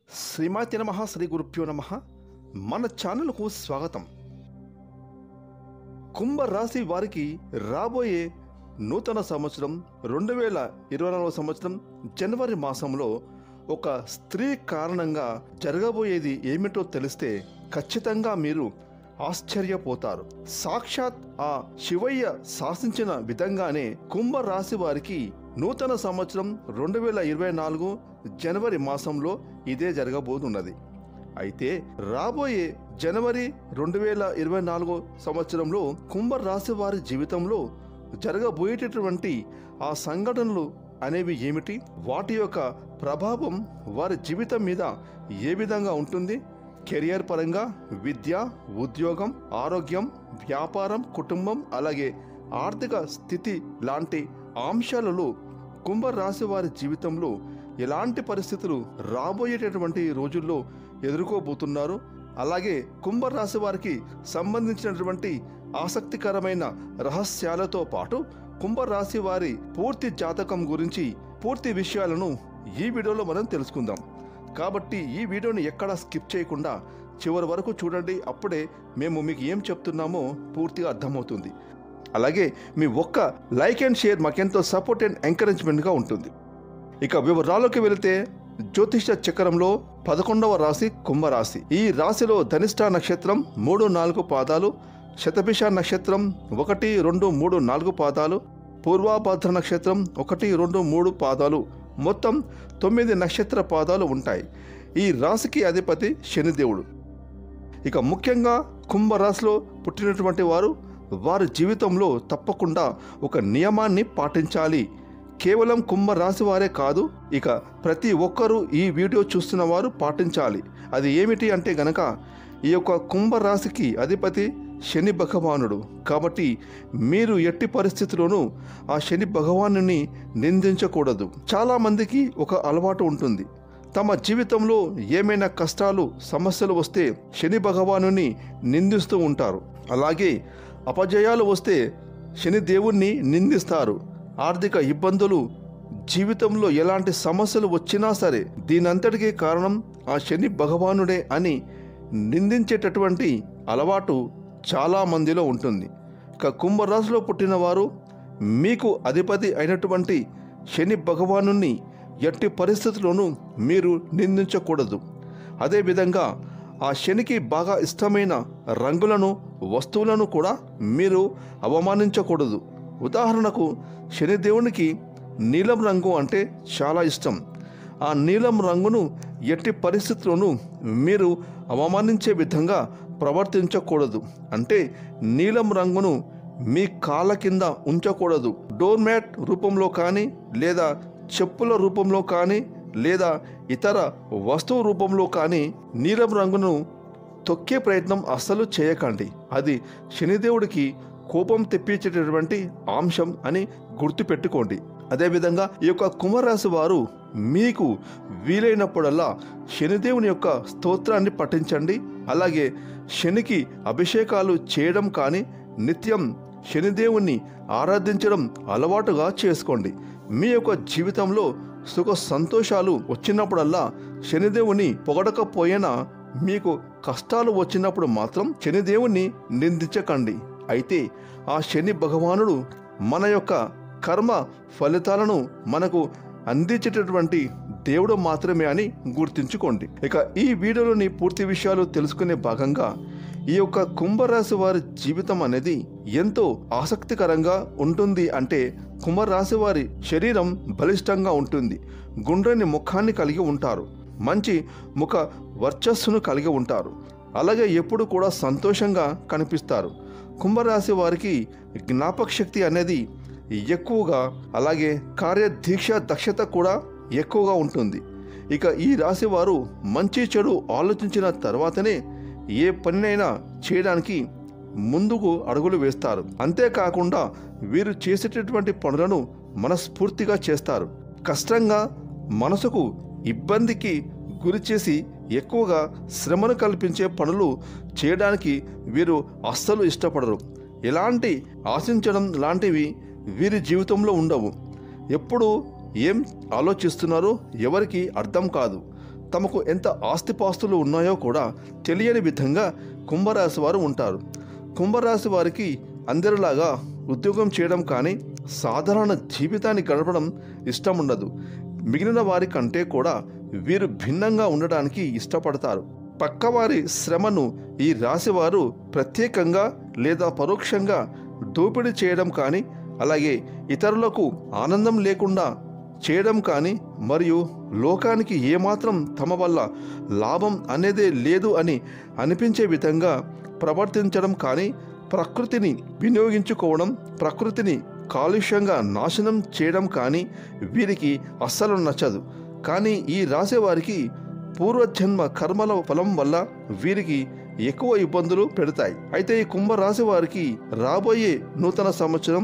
శ్రీమాతి నమః శ్రీ గురుభ్యో నమః. మన ఛానల్కు స్వాగతం. కుంభరాశి వారికి రాబోయే నూతన సంవత్సరం 2024 సంవత్సరం జనవరి మాసంలో ఒక స్త్రీ కారణంగా జరగబోయేది ఏమిటో తెలిస్తే ఖచ్చితంగా మీరు ఆశ్చర్యపోతారు. సాక్షాత్ ఆ శివయ్య శాసించిన విధంగానే కుంభరాశి వారికి నూతన సంవత్సరం 2024 జనవరి మాసంలో ఇదే జరగబోతున్నది. అయితే రాబోయే జనవరి 2024 సంవత్సరంలో కుంభరాశి వారి జీవితంలో జరగబోయేటటువంటి ఆ సంఘటనలు అనేవి ఏమిటి, వాటి యొక్క ప్రభావం వారి జీవితం మీద ఏ విధంగా ఉంటుంది, కెరియర్ పరంగా, విద్య, ఉద్యోగం, ఆరోగ్యం, వ్యాపారం, కుటుంబం, అలాగే ఆర్థిక స్థితి లాంటి అంశాలలో కుంభరాశి వారి జీవితంలో ఎలాంటి పరిస్థితులు రాబోయేటటువంటి రోజుల్లో ఎదుర్కోబోతున్నారు, అలాగే కుంభరాశి వారికి సంబంధించినటువంటి ఆసక్తికరమైన రహస్యాలతో పాటు కుంభరాశి వారి పూర్తి జాతకం గురించి పూర్తి విషయాలను ఈ వీడియోలో మనం తెలుసుకుందాం. కాబట్టి ఈ వీడియోని ఎక్కడా స్కిప్ చేయకుండా చివరి వరకు చూడండి. అప్పుడే మేము మీకు ఏం చెప్తున్నామో పూర్తిగా అర్థమవుతుంది. అలాగే మీ ఒక్క లైక్ అండ్ షేర్ మాకెంతో సపోర్ట్ అండ్ ఎంకరేజ్మెంట్గా ఉంటుంది. ఇక వివరాల్లోకి వెళితే జ్యోతిష చక్రంలో 11వ రాశి కుంభరాశి. ఈ రాశిలో ధనిష్ట నక్షత్రం 3-4 పాదాలు, శతభిష నక్షత్రం 1, 2, 3, 4 పాదాలు, పూర్వాభాద్ర నక్షత్రం 1, 2, 3 పాదాలు, మొత్తం 9 నక్షత్ర పాదాలు ఉంటాయి. ఈ రాశికి అధిపతి శనిదేవుడు. ఇక ముఖ్యంగా కుంభరాశిలో పుట్టినటువంటి వారు వారి జీవితంలో తప్పకుండా ఒక నియమాన్ని పాటించాలి. కేవలం కుంభరాశి వారే కాదు, ఇక ప్రతి ఒక్కరూ ఈ వీడియో చూస్తున్న వారు పాటించాలి. అది ఏమిటి అంటే గనక ఈ యొక్క కుంభరాశికి అధిపతి శని భగవానుడు. కాబట్టి మీరు ఎట్టి పరిస్థితుల్లోనూ ఆ శని భగవానుని నిందించకూడదు. చాలామందికి ఒక అలవాటు ఉంటుంది. తమ జీవితంలో ఏమైనా కష్టాలు, సమస్యలు వస్తే శని భగవానుని నిందిస్తూ ఉంటారు. అలాగే అపజయాలు వస్తే శని దేవుణ్ణి నిందిస్తారు. ఆర్థిక ఇబ్బందులు, జీవితంలో ఎలాంటి సమస్యలు వచ్చినా సరే దీనంతటికీ కారణం ఆ శని భగవానుడే అని నిందించేటటువంటి అలవాటు చాలా మందిలో ఉంటుంది. ఇక కుంభరాశిలో పుట్టిన వారు మీకు అధిపతి అయినటువంటి శని భగవానుని ఎట్టి పరిస్థితుల్లోనూ మీరు నిందించకూడదు. అదేవిధంగా ఆ శనికి బాగా ఇష్టమైన రంగులను, వస్తువులను కూడా మీరు అవమానించకూడదు. ఉదాహరణకు శనిదేవునికి నీలం రంగు అంటే చాలా ఇష్టం. ఆ నీలం రంగును ఎట్టి పరిస్థితుల్లోనూ మీరు అవమానించే విధంగా ప్రవర్తించకూడదు. అంటే నీలం రంగును మీ కాళ్ళ కింద ఉంచకూడదు. డోర్ మ్యాట్ రూపంలో కానీ, లేదా చెప్పుల రూపంలో కానీ, లేదా ఇతర వస్తువు రూపంలో కానీ నీలం రంగును తొక్కే ప్రయత్నం అస్సలు చేయకండి. అది శనిదేవుడికి కోపం తెప్పించేటటువంటి అంశం అని గుర్తుపెట్టుకోండి. అదేవిధంగా ఈ యొక్క కుంభరాశి వారు మీకు వీలైనప్పుడల్లా శనిదేవుని యొక్క స్తోత్రాన్ని పఠించండి. అలాగే శనికి అభిషేకాలు చేయడం కానీ, నిత్యం శనిదేవుణ్ణి ఆరాధించడం అలవాటుగా చేసుకోండి. మీ యొక్క జీవితంలో సుఖ సంతోషాలు వచ్చినప్పుడల్లా శనిదేవుని పొగడకపోయినా మీకు కష్టాలు వచ్చినప్పుడు మాత్రం శనిదేవుని నిందించకండి. అయితే ఆ శని భగవానుడు మన యొక్క కర్మ ఫలితాలను మనకు అందించేటటువంటి దేవుడు మాత్రమే అని గుర్తుంచుకోండి. ఇక ఈ వీడియోలోని పూర్తి విషయాలు తెలుసుకునే భాగంగా ఈ యొక్క కుంభరాశి వారి జీవితం అనేది ఎంతో ఆసక్తికరంగా ఉంటుంది. అంటే కుంభరాశి వారి శరీరం బలిష్టంగా ఉంటుంది. గుండ్రని ముఖాన్ని కలిగి ఉంటారు. మంచి ముఖ వర్చస్సును కలిగి ఉంటారు. అలాగే ఎప్పుడు కూడా సంతోషంగా కనిపిస్తారు. కుంభరాశి వారికి జ్ఞాపక శక్తి అనేది ఎక్కువగా, అలాగే కార్యదీక్ష దక్షత కూడా ఎక్కువగా ఉంటుంది. ఇక ఈ రాశి వారు మంచి చెడు ఆలోచించిన తర్వాతనే ఏ పనినైనా చేయడానికి ముందుకు అడుగులు వేస్తారు. అంతేకాకుండా వీరు చేసేటటువంటి పనులను మనస్ఫూర్తిగా చేస్తారు. కష్టంగా, మనసుకు ఇబ్బందికి గురి చేసి ఎక్కువగా శ్రమను కల్పించే పనులు చేయడానికి వీరు అస్సలు ఇష్టపడరు. ఎలాంటి ఆశించడం లాంటివి వీరి జీవితంలో ఉండవు. ఎప్పుడు ఏం ఆలోచిస్తున్నారో ఎవరికి అర్థం కాదు. తమకు ఎంత ఆస్తిపాస్తులు ఉన్నాయో కూడా తెలియని విధంగా కుంభరాశి వారు ఉంటారు. కుంభరాశి వారికి అందరిలాగా ఉద్యోగం చేయడం కానీ సాధారణ జీవితాన్ని గడపడం ఇష్టం ఉండదు. మిగిలిన వారి కంటే కూడా వీరు భిన్నంగా ఉండడానికి ఇష్టపడతారు. పక్కవారి శ్రమను ఈ రాశివారు ప్రత్యేకంగా లేదా పరోక్షంగా దోపిడీ చేయడం కానీ, అలాగే ఇతరులకు ఆనందం లేకుండా చేయడం కానీ, మరియు లోకానికి ఏమాత్రం తమ వల్ల లాభం అనేదే లేదు అని అనిపించే విధంగా ప్రవర్తించడం కానీ, ప్రకృతిని వినియోగించుకోవడం, ప్రకృతిని కాలుష్యంగా నాశనం చేయడం కానీ వీరికి అస్సలు నచ్చదు. కానీ ఈ రాశి వారికి పూర్వజన్మ కర్మల ఫలం వల్ల వీరికి ఎక్కువ ఇబ్బందులు పెడతాయి. అయితే ఈ కుంభరాశి వారికి రాబోయే నూతన సంవత్సరం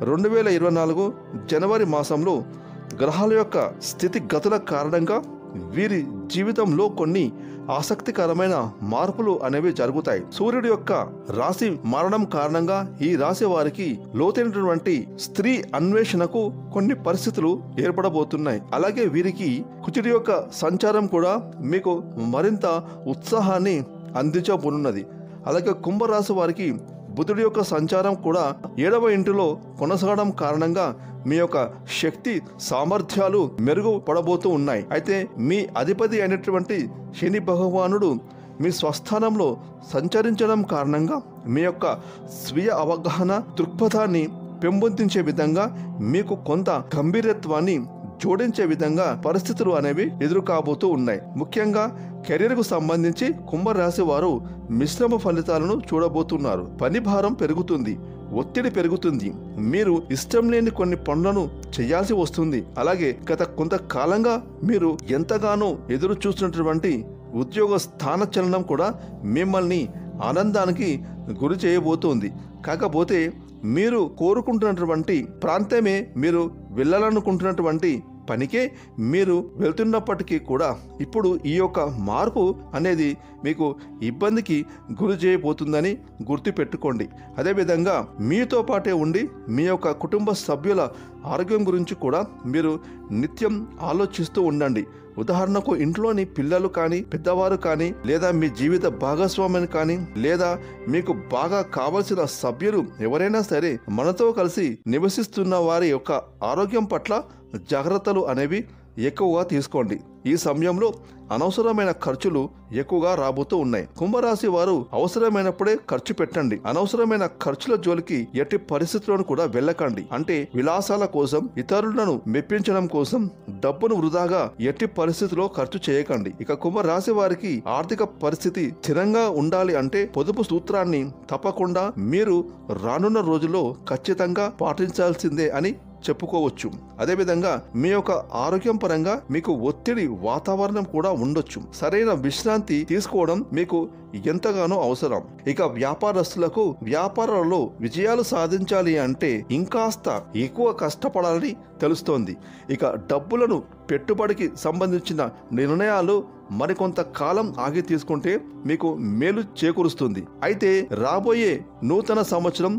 2024 జనవరి మాసంలో గ్రహాల యొక్క స్థితిగతుల కారణంగా వీరి జీవితంలో కొన్ని ఆసక్తికరమైన మార్పులు అనేవి జరుగుతాయి. సూర్యుడి యొక్క రాశి మారడం కారణంగా ఈ రాశి వారికి లోతైనటువంటి స్త్రీ అన్వేషణకు కొన్ని పరిస్థితులు ఏర్పడబోతున్నాయి. అలాగే వీరికి కుజుడి యొక్క సంచారం కూడా మీకు మరింత ఉత్సాహాన్ని అందించబోనున్నది. అలాగే కుంభరాశి వారికి బుధుడి యొక్క సంచారం కూడా 7వ ఇంటిలో కొనసాగడం కారణంగా మీ యొక్క శక్తి సామర్థ్యాలు మెరుగుపడబోతూ ఉన్నాయి. అయితే మీ అధిపతి అయినటువంటి శని భగవానుడు మీ స్వస్థానంలో సంచరించడం కారణంగా మీ యొక్క స్వీయ అవగాహన దృక్పథాన్ని పెంపొందించే విధంగా మీకు కొంత గంభీరత్వాన్ని జోడించే విధంగా పరిస్థితులు అనేవి ఎదురు కాబోతూ ఉన్నాయి. ముఖ్యంగా కెరీర్కు సంబంధించి కుంభరాశి వారు మిశ్రమ ఫలితాలను చూడబోతున్నారు. పని భారం పెరుగుతుంది, ఒత్తిడి పెరుగుతుంది, మీరు ఇష్టం లేని కొన్ని పనులను చేయాల్సి వస్తుంది. అలాగే గత కొంతకాలంగా మీరు ఎంతగానో ఎదురు చూస్తున్నటువంటి ఉద్యోగ స్థానచలనం కూడా మిమ్మల్ని ఆనందానికి గురి చేయబోతోంది. కాకపోతే మీరు కోరుకుంటున్నటువంటి ప్రాంతమే, మీరు వెళ్ళాలనుకుంటున్నటువంటి పనికే మీరు వెళ్తున్నప్పటికీ కూడా ఇప్పుడు ఈ యొక్క మార్పు అనేది మీకు ఇబ్బందికి గురి చేయబోతుందని గుర్తుపెట్టుకోండి. అదేవిధంగా మీతో పాటే ఉండి మీ యొక్క కుటుంబ సభ్యుల ఆరోగ్యం గురించి కూడా మీరు నిత్యం ఆలోచిస్తూ ఉండండి. ఉదాహరణకు ఇంట్లోని పిల్లలు కానీ, పెద్దవారు కానీ, లేదా మీ జీవిత భాగస్వామిని కానీ, లేదా మీకు బాగా కావలసిన సభ్యులు ఎవరైనా సరే మనతో కలిసి నివసిస్తున్న వారి యొక్క ఆరోగ్యం పట్ల జాగ్రత్తలు అనేవి ఎక్కువగా తీసుకోండి. ఈ సమయంలో అనవసరమైన ఖర్చులు ఎక్కువగా రాబోతూ ఉన్నాయి. కుంభరాశి వారు అవసరమైనప్పుడే ఖర్చు పెట్టండి. అనవసరమైన ఖర్చుల జోలికి ఎట్టి పరిస్థితులను కూడా వెళ్ళకండి. అంటే విలాసాల కోసం, ఇతరులను మెప్పించడం కోసం డబ్బును వృధాగా ఎట్టి పరిస్థితిలో ఖర్చు చేయకండి. ఇక కుంభరాశి వారికి ఆర్థిక పరిస్థితి స్థిరంగా ఉండాలి అంటే పొదుపు సూత్రాన్ని తప్పకుండా మీరు రానున్న రోజుల్లో ఖచ్చితంగా పాటించాల్సిందే అని చెప్పుకోవచ్చు. అదేవిధంగా మీ యొక్క ఆరోగ్యం పరంగా మీకు ఒత్తిడి వాతావరణం కూడా ఉండొచ్చు. సరైన విశ్రాంతి తీసుకోవడం మీకు ఎంతగానో అవసరం. ఇక వ్యాపారస్తులకు వ్యాపారాలలో విజయాలు సాధించాలి అంటే ఇంకాస్త ఎక్కువ కష్టపడాలని తెలుస్తోంది. ఇక డబ్బులను పెట్టుబడికి సంబంధించిన నిర్ణయాలు మరికొంత కాలం ఆగి తీసుకుంటే మీకు మేలు చేకూరుస్తుంది. అయితే రాబోయే నూతన సంవత్సరం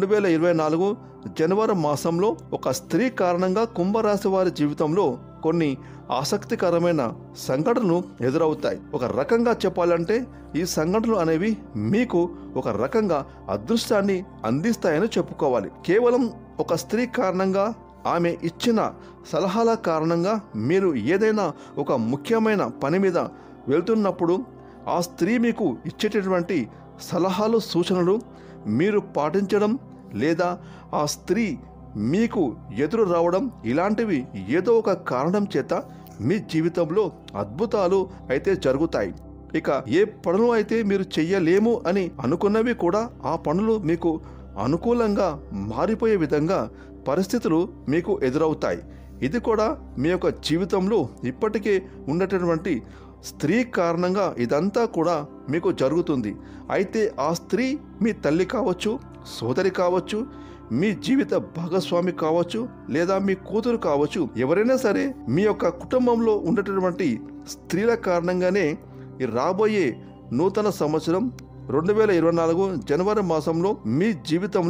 2024 జనవరి మాసంలో ఒక స్త్రీ కారణంగా కుంభరాశి వారి జీవితంలో కొన్ని ఆసక్తికరమైన సంఘటనలు ఎదురవుతాయి. ఒక రకంగా చెప్పాలంటే ఈ సంఘటనలు అనేవి మీకు ఒక రకంగా అదృష్టాన్ని అందిస్తాయని చెప్పుకోవాలి. కేవలం ఒక స్త్రీ కారణంగా, ఆమె ఇచ్చిన సలహాల కారణంగా మీరు ఏదైనా ఒక ముఖ్యమైన పని మీద వెళ్తున్నప్పుడు ఆ స్త్రీ మీకు ఇచ్చేటటువంటి సలహాలు, సూచనలు మీరు పాటించడం, లేదా ఆ స్త్రీ మీకు ఎదురు రావడం, ఇలాంటివి ఏదో ఒక కారణం చేత మీ జీవితంలో అద్భుతాలు అయితే జరుగుతాయి. ఇక ఏ పనులు అయితే మీరు చెయ్యలేము అని అనుకున్నవి కూడా ఆ పనులు మీకు అనుకూలంగా మారిపోయే విధంగా పరిస్థితులు మీకు ఎదురవుతాయి. ఇది కూడా మీ యొక్క జీవితంలో ఇప్పటికే ఉన్నటువంటి స్త్రీ కారణంగా ఇదంతా కూడా మీకు జరుగుతుంది. అయితే ఆ స్త్రీ మీ తల్లి కావచ్చు, సోదరి కావచ్చు, మీ జీవిత భాగస్వామి కావచ్చు, లేదా మీ కూతురు కావచ్చు. ఎవరైనా సరే మీ యొక్క కుటుంబంలో ఉన్నటువంటి స్త్రీల కారణంగానే ఈ రాబోయే నూతన సంవత్సరం 2024 జనవరి మాసంలో మీ జీవితంలో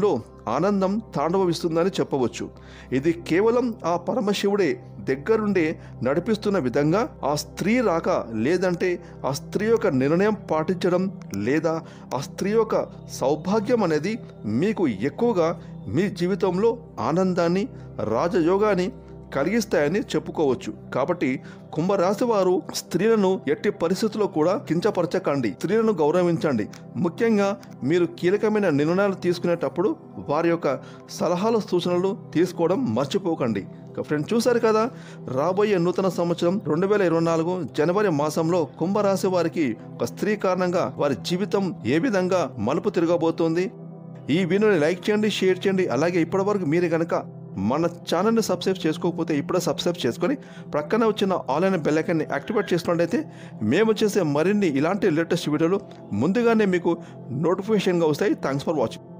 ఆనందం తాండవిస్తుందని చెప్పవచ్చు. ఇది కేవలం ఆ పరమశివుడే దగ్గరుండే నడిపిస్తున్న విధంగా ఆ స్త్రీ రాక, లేదంటే ఆ స్త్రీ యొక్క నిర్ణయం పాటించడం, లేదా ఆ స్త్రీ యొక్క సౌభాగ్యం అనేది మీకు ఎక్కువగా మీ జీవితంలో ఆనందాన్ని, రాజయోగాన్ని కలిగిస్తాయని చెప్పుకోవచ్చు. కాబట్టి కుంభరాశి వారు స్త్రీలను ఎట్టి పరిస్థితుల్లో కూడా కించపరచకండి. స్త్రీలను గౌరవించండి. ముఖ్యంగా మీరు కీలకమైన నిర్ణయాలు తీసుకునేటప్పుడు వారి యొక్క సలహాలు, సూచనలు తీసుకోవడం మర్చిపోకండి. ఫ్రెండ్స్, చూశారు కదా, రాబోయే నూతన సంవత్సరం 2024 జనవరి మాసంలో కుంభరాశి వారికి ఒక స్త్రీ కారణంగా వారి జీవితం ఏ విధంగా మలుపు తిరగబోతోంది. ఈ వీడియోని లైక్ చేయండి, షేర్ చేయండి. అలాగే ఇప్పటివరకు మీరు కనుక మన ఛానల్ని సబ్స్క్రైబ్ చేసుకోకపోతే ఇప్పుడే సబ్స్క్రైబ్ చేసుకొని ప్రక్కన వచ్చిన ఆల్ అయిన బెల్ ఐకాన్ని యాక్టివేట్ చేసుకున్నట్లయితే మేము చేసే మరిన్ని ఇలాంటి లేటెస్ట్ వీడియోలు ముందుగానే మీకు నోటిఫికేషన్గా వస్తాయి. Thanks for watching.